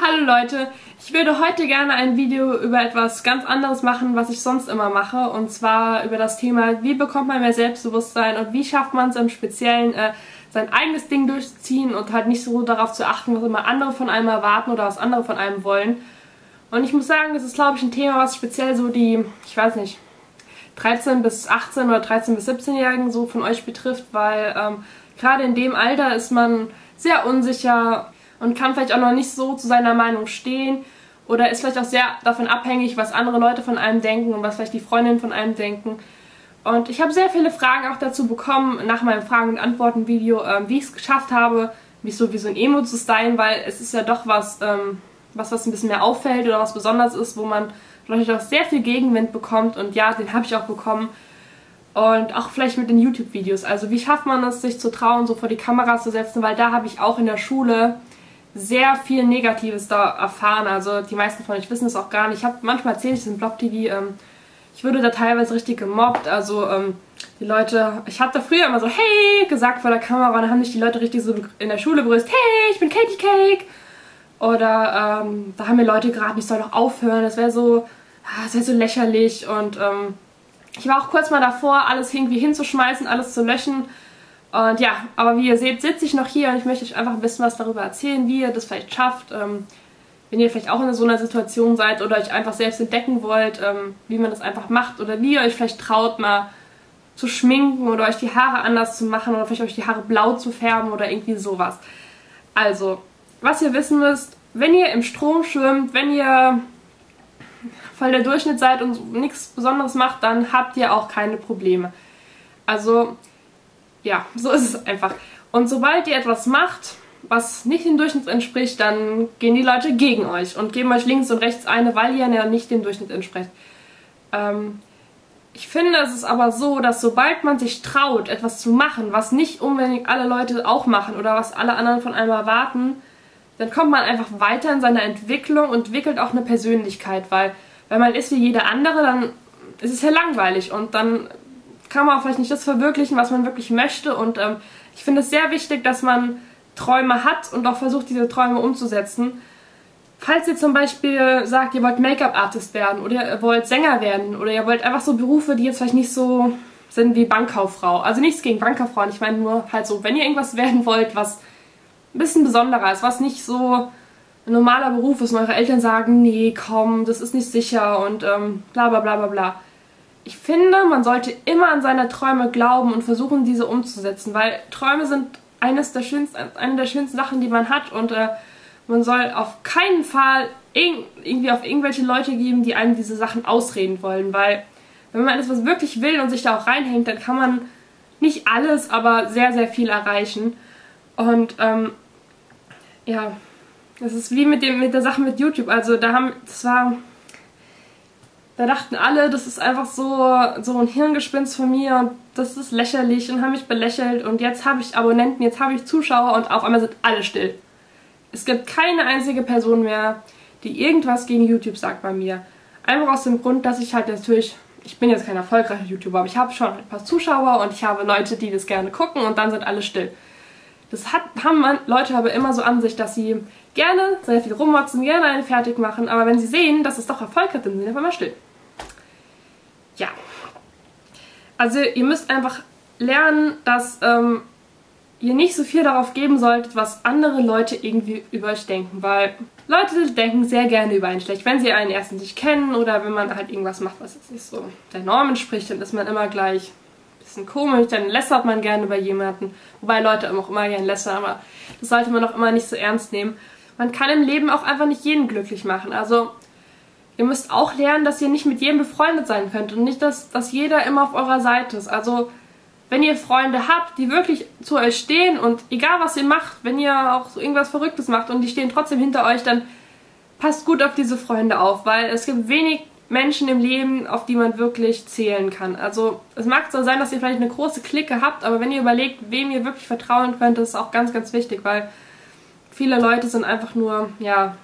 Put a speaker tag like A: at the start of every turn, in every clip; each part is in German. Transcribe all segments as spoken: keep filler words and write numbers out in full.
A: Hallo Leute, ich würde heute gerne ein Video über etwas ganz anderes machen, was ich sonst immer mache, und zwar über das Thema, wie bekommt man mehr Selbstbewusstsein und wie schafft man es im Speziellen, äh, sein eigenes Ding durchzuziehen und halt nicht so darauf zu achten, was immer andere von einem erwarten oder was andere von einem wollen. Und ich muss sagen, das ist, glaube ich, ein Thema, was speziell so die, ich weiß nicht, dreizehn bis achtzehn oder dreizehn bis siebzehn-Jährigen so von euch betrifft, weil ähm, gerade in dem Alter ist man sehr unsicher und kann vielleicht auch noch nicht so zu seiner Meinung stehen oder ist vielleicht auch sehr davon abhängig, was andere Leute von einem denken und was vielleicht die Freundinnen von einem denken. Und ich habe sehr viele Fragen auch dazu bekommen, nach meinem Fragen- und Antworten-Video, ähm, wie ich es geschafft habe, mich so wie so ein Emo zu stylen, weil es ist ja doch was, ähm, was, was ein bisschen mehr auffällt oder was besonders ist, wo man vielleicht auch sehr viel Gegenwind bekommt, und ja, den habe ich auch bekommen. Und auch vielleicht mit den YouTube-Videos. Also wie schafft man es, sich zu trauen, so vor die Kamera zu setzen, weil da habe ich auch in der Schule sehr viel Negatives da erfahren. Also die meisten von euch wissen es auch gar nicht. Ich habe manchmal erzählt, ich bin Blog-T V, ähm, ich wurde da teilweise richtig gemobbt. Also ähm, die Leute, ich habe da früher immer so hey gesagt vor der Kamera, und dann haben mich die Leute richtig so in der Schule begrüßt, hey, ich bin Katie Cake. Oder ähm, da haben mir Leute geraten, ich soll doch aufhören, das wäre so, das wäre so lächerlich. Und ähm, ich war auch kurz mal davor, alles irgendwie hinzuschmeißen, alles zu löschen. Und ja, aber wie ihr seht, sitze ich noch hier und ich möchte euch einfach ein bisschen was darüber erzählen, wie ihr das vielleicht schafft. Ähm, wenn ihr vielleicht auch in so einer Situation seid oder euch einfach selbst entdecken wollt, ähm, wie man das einfach macht. Oder wie ihr euch vielleicht traut, mal zu schminken oder euch die Haare anders zu machen oder vielleicht euch die Haare blau zu färben oder irgendwie sowas. Also, was ihr wissen müsst, wenn ihr im Strom schwimmt, wenn ihr voll der Durchschnitt seid und nichts Besonderes macht, dann habt ihr auch keine Probleme. Also, ja, so ist es einfach. Und sobald ihr etwas macht, was nicht dem Durchschnitt entspricht, dann gehen die Leute gegen euch und geben euch links und rechts eine, weil ihr ja nicht dem Durchschnitt entspricht. Ähm, ich finde, es ist aber so, dass sobald man sich traut, etwas zu machen, was nicht unbedingt alle Leute auch machen oder was alle anderen von einem erwarten, dann kommt man einfach weiter in seiner Entwicklung und entwickelt auch eine Persönlichkeit, weil wenn man ist wie jeder andere, dann ist es ja langweilig und dann kann man auch vielleicht nicht das verwirklichen, was man wirklich möchte. Und ähm, ich finde es sehr wichtig, dass man Träume hat und auch versucht, diese Träume umzusetzen. Falls ihr zum Beispiel sagt, ihr wollt Make-up-Artist werden oder ihr wollt Sänger werden oder ihr wollt einfach so Berufe, die jetzt vielleicht nicht so sind wie Bankkauffrau. Also nichts gegen Bankkauffrauen, ich meine nur halt so, wenn ihr irgendwas werden wollt, was ein bisschen besonderer ist, was nicht so ein normaler Beruf ist und eure Eltern sagen, nee, komm, das ist nicht sicher und ähm, bla bla bla bla bla. Ich finde, man sollte immer an seine Träume glauben und versuchen, diese umzusetzen, weil Träume sind eines der schönsten, eine der schönsten Sachen, die man hat, und äh, man soll auf keinen Fall irg irgendwie auf irgendwelche Leute geben, die einem diese Sachen ausreden wollen, weil wenn man etwas wirklich will und sich da auch reinhängt, dann kann man nicht alles, aber sehr, sehr viel erreichen. Und ähm, ja, das ist wie mit dem mit der Sache mit YouTube. Also da haben, das war, da dachten alle, das ist einfach so so ein Hirngespinst von mir und das ist lächerlich und haben mich belächelt, und jetzt habe ich Abonnenten, jetzt habe ich Zuschauer und auf einmal sind alle still. Es gibt keine einzige Person mehr, die irgendwas gegen YouTube sagt bei mir. Einfach aus dem Grund, dass ich halt natürlich, ich bin jetzt kein erfolgreicher YouTuber, aber ich habe schon ein paar Zuschauer und ich habe Leute, die das gerne gucken, und dann sind alle still. Das hat, haben man, Leute aber immer so an sich, dass sie gerne sehr viel rummotzen, gerne einen fertig machen, aber wenn sie sehen, dass es doch Erfolg hat, dann sind sie einfach mal still. Ja. Also ihr müsst einfach lernen, dass ähm, ihr nicht so viel darauf geben solltet, was andere Leute irgendwie über euch denken, weil Leute denken sehr gerne über einen schlecht. Wenn sie einen erst nicht kennen oder wenn man halt irgendwas macht, was jetzt nicht so der Norm entspricht, dann ist man immer gleich bisschen komisch, dann lästert man gerne über jemanden, wobei Leute auch immer gerne lästern, aber das sollte man auch immer nicht so ernst nehmen. Man kann im Leben auch einfach nicht jeden glücklich machen, also ihr müsst auch lernen, dass ihr nicht mit jedem befreundet sein könnt und nicht, dass, dass jeder immer auf eurer Seite ist. Also wenn ihr Freunde habt, die wirklich zu euch stehen und egal was ihr macht, wenn ihr auch so irgendwas Verrücktes macht und die stehen trotzdem hinter euch, dann passt gut auf diese Freunde auf, weil es gibt wenig Menschen im Leben, auf die man wirklich zählen kann. Also es mag so sein, dass ihr vielleicht eine große Clique habt, aber wenn ihr überlegt, wem ihr wirklich vertrauen könnt, das ist auch ganz, ganz wichtig, weil viele Leute sind einfach nur, ja,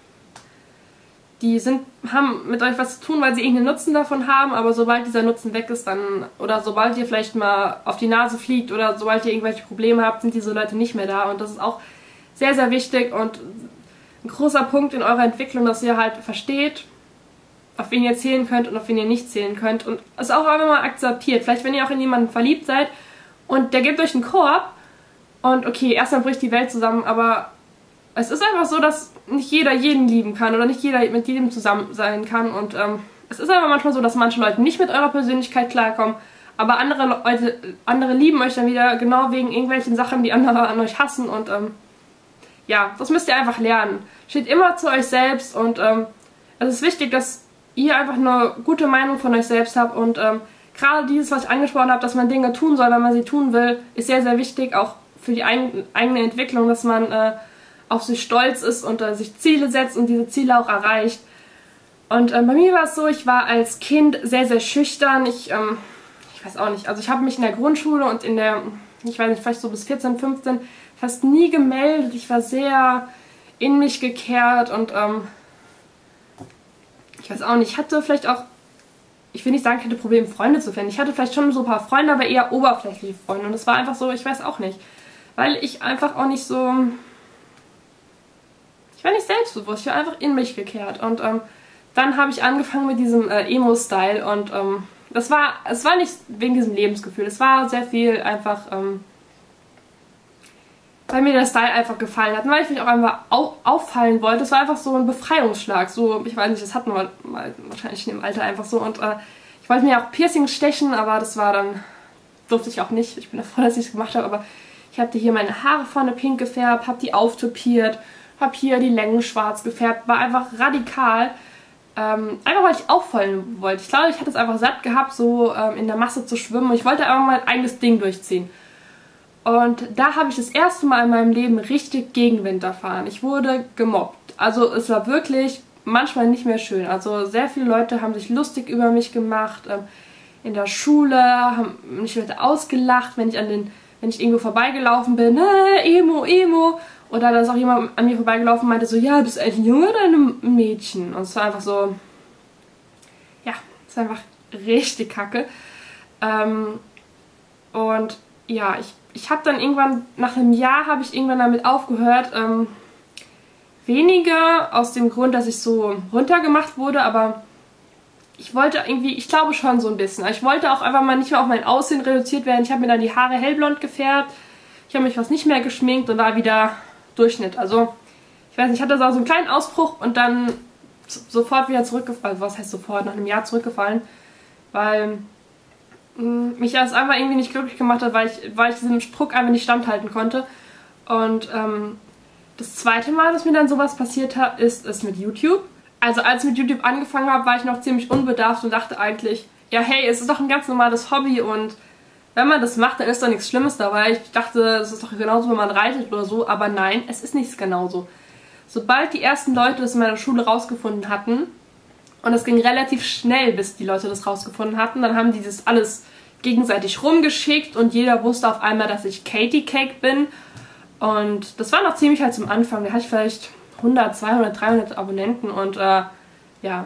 A: die sind, haben mit euch was zu tun, weil sie irgendeinen Nutzen davon haben, aber sobald dieser Nutzen weg ist, dann, oder sobald ihr vielleicht mal auf die Nase fliegt oder sobald ihr irgendwelche Probleme habt, sind diese Leute nicht mehr da, und das ist auch sehr, sehr wichtig. Und ein großer Punkt in eurer Entwicklung, dass ihr halt versteht, auf wen ihr zählen könnt und auf wen ihr nicht zählen könnt und es auch einfach mal akzeptiert. Vielleicht, wenn ihr auch in jemanden verliebt seid und der gibt euch einen Korb und okay, erstmal bricht die Welt zusammen, aber es ist einfach so, dass nicht jeder jeden lieben kann oder nicht jeder mit jedem zusammen sein kann und ähm, es ist einfach manchmal so, dass manche Leute nicht mit eurer Persönlichkeit klarkommen, aber andere Leute, andere lieben euch dann wieder genau wegen irgendwelchen Sachen, die andere an euch hassen und ähm, ja, das müsst ihr einfach lernen. Steht immer zu euch selbst und ähm, es ist wichtig, dass ihr einfach eine gute Meinung von euch selbst habt und ähm, gerade dieses, was ich angesprochen habe, dass man Dinge tun soll, wenn man sie tun will, ist sehr, sehr wichtig, auch für die eigen, eigene Entwicklung, dass man äh, auf sich stolz ist und äh, sich Ziele setzt und diese Ziele auch erreicht. Und äh, bei mir war es so, ich war als Kind sehr, sehr schüchtern. Ich, ähm, ich weiß auch nicht, also ich habe mich in der Grundschule und in der, ich weiß nicht, vielleicht so bis vierzehn, fünfzehn fast nie gemeldet. Ich war sehr in mich gekehrt und ähm, ich weiß auch nicht, ich hatte vielleicht auch, ich will nicht sagen, ich hatte Probleme, Freunde zu finden. Ich hatte vielleicht schon so ein paar Freunde, aber eher oberflächliche Freunde. Und es war einfach so, ich weiß auch nicht. Weil ich einfach auch nicht so, ich war nicht selbstbewusst, ich war einfach in mich gekehrt. Und ähm, dann habe ich angefangen mit diesem äh, Emo-Style und ähm, das war, es war nicht wegen diesem Lebensgefühl. Es war sehr viel einfach, ähm, weil mir der Style einfach gefallen hat und weil ich mich auch einfach au auffallen wollte. Es war einfach so ein Befreiungsschlag. So, ich weiß nicht, das hatten wir mal wahrscheinlich in dem Alter einfach so. Und äh, ich wollte mir auch Piercings stechen, aber das war dann, durfte ich auch nicht. Ich bin froh, dass ich es gemacht habe, aber ich hatte hier meine Haare vorne pink gefärbt, habe die auftopiert, habe hier die Längen schwarz gefärbt, war einfach radikal. Ähm, einfach weil ich auffallen wollte. Ich glaube, ich hatte es einfach satt gehabt, so ähm, in der Masse zu schwimmen. Und ich wollte einfach mein eigenes Ding durchziehen. Und da habe ich das erste Mal in meinem Leben richtig Gegenwind erfahren. Ich wurde gemobbt. Also es war wirklich manchmal nicht mehr schön. Also sehr viele Leute haben sich lustig über mich gemacht. Ähm, in der Schule haben mich Leute ausgelacht, wenn ich an den, wenn ich irgendwo vorbeigelaufen bin. Äh, Emo, Emo. Oder da ist auch jemand an mir vorbeigelaufen und meinte so, ja, bist du ein Junge oder ein Mädchen? Und es war einfach so, ja, es war einfach richtig kacke. Ähm, und ja, ich Ich habe dann irgendwann, nach einem Jahr habe ich irgendwann damit aufgehört. Ähm, weniger aus dem Grund, dass ich so runtergemacht wurde, aber ich wollte irgendwie, ich glaube schon so ein bisschen. Ich wollte auch einfach mal nicht mehr auf mein Aussehen reduziert werden. Ich habe mir dann die Haare hellblond gefärbt. Ich habe mich fast nicht mehr geschminkt und war wieder Durchschnitt. Also, ich weiß nicht, ich hatte so einen kleinen Ausbruch und dann sofort wieder zurückgefallen. Was heißt sofort? Nach einem Jahr zurückgefallen. Weil mich das einfach irgendwie nicht glücklich gemacht hat, weil ich, weil ich diesem Spruch einfach nicht standhalten konnte. Und ähm, das zweite Mal, dass mir dann sowas passiert hat, ist es mit YouTube. Also als ich mit YouTube angefangen habe, war ich noch ziemlich unbedarft und dachte eigentlich, ja hey, es ist doch ein ganz normales Hobby und wenn man das macht, dann ist doch nichts Schlimmes dabei. Ich dachte, es ist doch genauso, wenn man reitet oder so, aber nein, es ist nichts genauso. Sobald die ersten Leute das in meiner Schule rausgefunden hatten, und es ging relativ schnell, bis die Leute das rausgefunden hatten. Dann haben die das alles gegenseitig rumgeschickt und jeder wusste auf einmal, dass ich Katie Cake bin. Und das war noch ziemlich halt zum Anfang. Da hatte ich vielleicht hundert, zweihundert, dreihundert Abonnenten und äh, ja.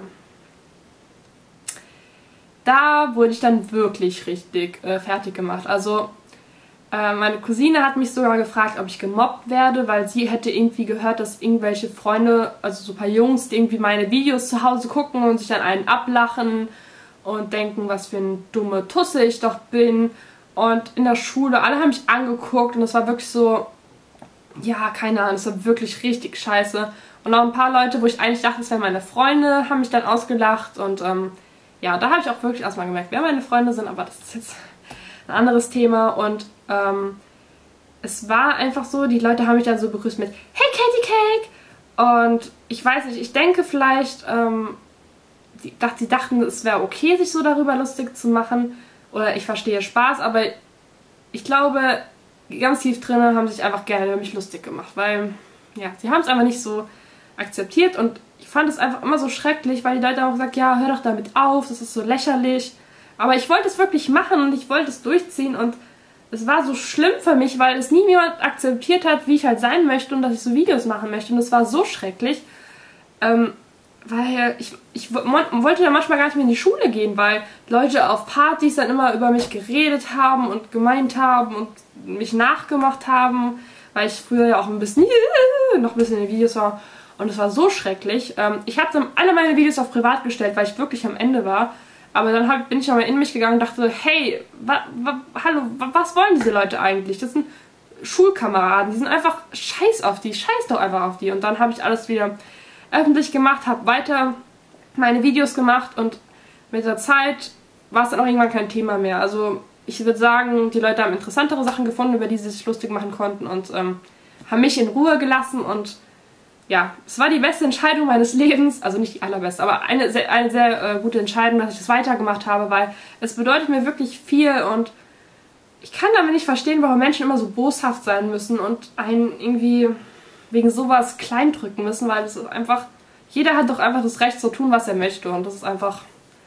A: Da wurde ich dann wirklich richtig äh, fertig gemacht. Also äh, meine Cousine hat mich sogar gefragt, ob ich gemobbt werde, weil sie hätte irgendwie gehört, dass irgendwelche Freunde, also so ein paar Jungs, die irgendwie meine Videos zu Hause gucken und sich dann einen ablachen und denken, was für eine dumme Tusse ich doch bin. Und in der Schule, alle haben mich angeguckt und es war wirklich so, ja, keine Ahnung, es war wirklich richtig scheiße. Und auch ein paar Leute, wo ich eigentlich dachte, es wären meine Freunde, haben mich dann ausgelacht und ähm, ja, da habe ich auch wirklich erstmal gemerkt, wer meine Freunde sind, aber das ist jetzt ein anderes Thema und ähm, es war einfach so, die Leute haben mich dann so begrüßt mit Hey Katie Cake! Und ich weiß nicht, ich denke vielleicht, ähm, die, dacht, sie dachten, es wäre okay, sich so darüber lustig zu machen oder ich verstehe Spaß, aber ich glaube, ganz tief drinnen haben sie sich einfach gerne über mich lustig gemacht, weil, ja, sie haben es einfach nicht so akzeptiert und ich fand es einfach immer so schrecklich, weil die Leute auch gesagt, ja, hör doch damit auf, das ist so lächerlich. Aber ich wollte es wirklich machen und ich wollte es durchziehen und es war so schlimm für mich, weil es nie jemand akzeptiert hat, wie ich halt sein möchte und dass ich so Videos machen möchte und es war so schrecklich, ähm, weil ich, ich wollte dann manchmal gar nicht mehr in die Schule gehen, weil Leute auf Partys dann immer über mich geredet haben und gemeint haben und mich nachgemacht haben, weil ich früher ja auch ein bisschen noch ein bisschen in den Videos war Und es war so schrecklich. Ähm, ich habe dann alle meine Videos auf privat gestellt, weil ich wirklich am Ende war. Aber dann hab, bin ich nochmal in mich gegangen und dachte, hey, wa, wa, hallo, wa, was wollen diese Leute eigentlich? Das sind Schulkameraden, die sind einfach scheiß auf die, scheiß doch einfach auf die. Und dann habe ich alles wieder öffentlich gemacht, habe weiter meine Videos gemacht und mit der Zeit war es dann auch irgendwann kein Thema mehr. Also ich würde sagen, die Leute haben interessantere Sachen gefunden, über die sie sich lustig machen konnten und ähm, haben mich in Ruhe gelassen und ja, es war die beste Entscheidung meines Lebens, also nicht die allerbeste, aber eine sehr, eine sehr äh, gute Entscheidung, dass ich das weitergemacht habe, weil es bedeutet mir wirklich viel und ich kann damit nicht verstehen, warum Menschen immer so boshaft sein müssen und einen irgendwie wegen sowas kleindrücken müssen, weil es ist einfach, jeder hat doch einfach das Recht, so tun, was er möchte und das ist einfach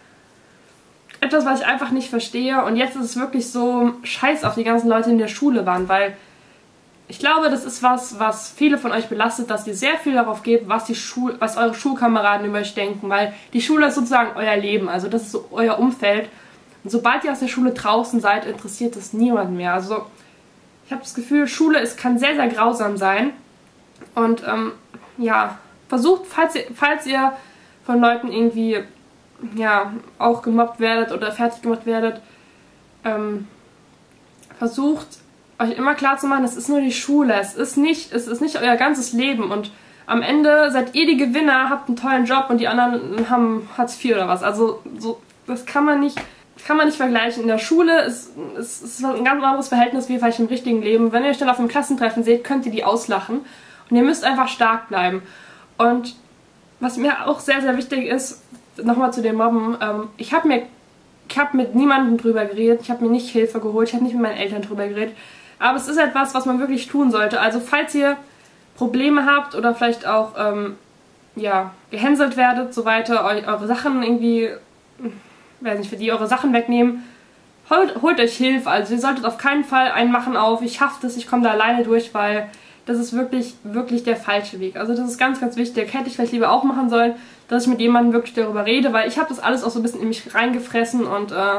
A: etwas, was ich einfach nicht verstehe und jetzt ist es wirklich so scheiß auf die ganzen Leute, die in der Schule waren, weil ich glaube, das ist was, was viele von euch belastet, dass ihr sehr viel darauf gebt, was, die Schul was eure Schulkameraden über euch denken, weil die Schule ist sozusagen euer Leben, also das ist so euer Umfeld. Und sobald ihr aus der Schule draußen seid, interessiert es niemanden mehr. Also ich habe das Gefühl, Schule ist, kann sehr, sehr grausam sein. Und ähm, ja, versucht, falls ihr, falls ihr von Leuten irgendwie ja, auch gemobbt werdet oder fertig gemacht werdet, ähm, versucht euch immer klar zu machen, es ist nur die Schule, es ist nicht, es ist nicht euer ganzes Leben und am Ende seid ihr die Gewinner, habt einen tollen Job und die anderen haben Hartz vier oder was. Also so, das kann man nicht, kann man nicht vergleichen. In der Schule ist es ein ganz anderes Verhältnis wie vielleicht im richtigen Leben. Wenn ihr euch dann auf einem Klassentreffen seht, könnt ihr die auslachen und ihr müsst einfach stark bleiben. Und was mir auch sehr, sehr wichtig ist, nochmal zu dem Mobben, ähm, ich habe mir, ich habe mit niemandem drüber geredet, ich habe mir nicht Hilfe geholt, ich habe nicht mit meinen Eltern drüber geredet. Aber es ist etwas, was man wirklich tun sollte. Also falls ihr Probleme habt oder vielleicht auch ähm, ja, gehänselt werdet, so weiter, eu eure Sachen irgendwie, weiß nicht, für die eure Sachen wegnehmen, holt, holt euch Hilfe. Also ihr solltet auf keinen Fall einen machen auf, ich schaffe das, ich komme da alleine durch, weil das ist wirklich, wirklich der falsche Weg. Also das ist ganz, ganz wichtig. Hätte ich vielleicht lieber auch machen sollen, dass ich mit jemandem wirklich darüber rede, weil ich habe das alles auch so ein bisschen in mich reingefressen und äh,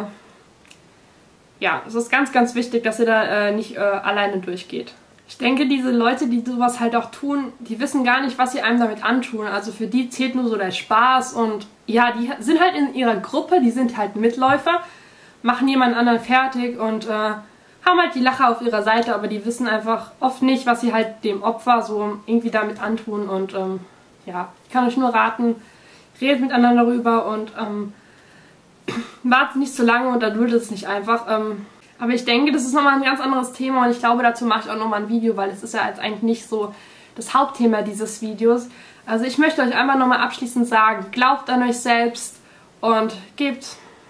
A: ja, es ist ganz, ganz wichtig, dass ihr da äh, nicht äh, alleine durchgeht. Ich denke, diese Leute, die sowas halt auch tun, die wissen gar nicht, was sie einem damit antun. Also für die zählt nur so der Spaß und ja, die sind halt in ihrer Gruppe, die sind halt Mitläufer, machen jemand anderen fertig und äh, haben halt die Lacher auf ihrer Seite, aber die wissen einfach oft nicht, was sie halt dem Opfer so irgendwie damit antun und ähm, ja, ich kann euch nur raten, redet miteinander darüber und ähm, wartet nicht so lange und erduldet es nicht einfach. Ähm, aber ich denke, das ist nochmal ein ganz anderes Thema und ich glaube, dazu mache ich auch nochmal ein Video, weil es ist ja jetzt eigentlich nicht so das Hauptthema dieses Videos. Also ich möchte euch einfach nochmal abschließend sagen, glaubt an euch selbst und gebt,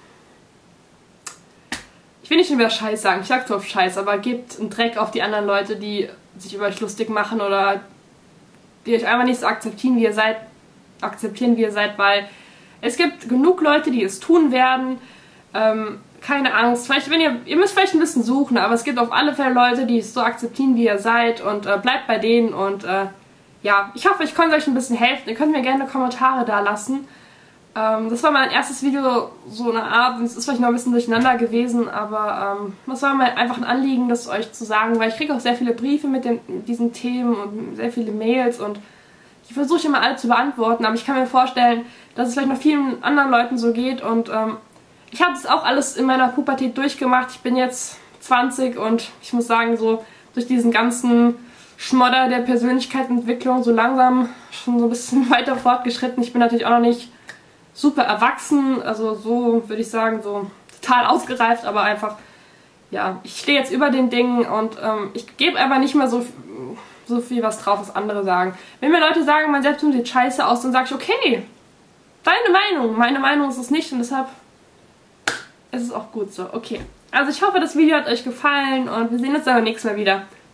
A: ich will nicht über Scheiß sagen, ich sag so auf Scheiß, aber gebt einen Dreck auf die anderen Leute, die sich über euch lustig machen oder die euch einfach nicht so akzeptieren, wie ihr seid, akzeptieren, wie ihr seid, weil es gibt genug Leute, die es tun werden. Ähm, keine Angst. Vielleicht, wenn ihr, ihr müsst vielleicht ein bisschen suchen, aber es gibt auf alle Fälle Leute, die es so akzeptieren, wie ihr seid und äh, bleibt bei denen und äh, ja, ich hoffe, ich konnte euch ein bisschen helfen. Ihr könnt mir gerne Kommentare da lassen. Ähm, das war mein erstes Video, so eine Art, es ist vielleicht noch ein bisschen durcheinander gewesen, aber ähm, das war mir einfach ein Anliegen, das euch zu sagen, weil ich kriege auch sehr viele Briefe mit, den, mit diesen Themen und sehr viele Mails und ich versuche immer alle zu beantworten, aber ich kann mir vorstellen, dass es vielleicht noch vielen anderen Leuten so geht und ähm, ich habe das auch alles in meiner Pubertät durchgemacht. Ich bin jetzt zwanzig und ich muss sagen, so durch diesen ganzen Schmodder der Persönlichkeitsentwicklung so langsam schon so ein bisschen weiter fortgeschritten. Ich bin natürlich auch noch nicht super erwachsen, also so würde ich sagen, so total ausgereift, aber einfach, ja, ich stehe jetzt über den Dingen und ähm, ich gebe einfach nicht mehr so, so viel was drauf, was andere sagen. Wenn mir Leute sagen, mein Selbstbild sieht scheiße aus, dann sage ich, okay, deine Meinung, meine Meinung ist es nicht und deshalb ist es auch gut so. Okay, also ich hoffe, das Video hat euch gefallen und wir sehen uns dann beim nächsten Mal wieder.